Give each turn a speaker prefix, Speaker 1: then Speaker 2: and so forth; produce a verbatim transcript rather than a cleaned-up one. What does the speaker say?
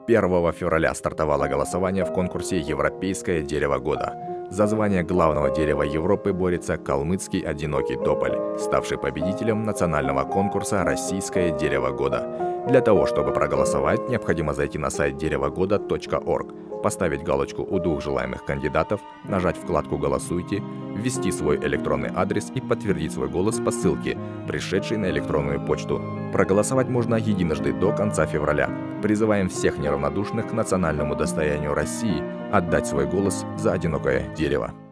Speaker 1: первого февраля стартовало голосование в конкурсе «Европейское дерево года». За звание главного дерева Европы борется калмыцкий одинокий тополь, ставший победителем национального конкурса «Российское дерево года». Для того, чтобы проголосовать, необходимо зайти на сайт деревогода точка орг, поставить галочку у двух желаемых кандидатов, нажать вкладку «Голосуйте», ввести свой электронный адрес и подтвердить свой голос по ссылке, пришедшей на электронную почту. Проголосовать можно единожды до конца февраля. Призываем всех неравнодушных к национальному достоянию России отдать свой голос за одинокое дерево.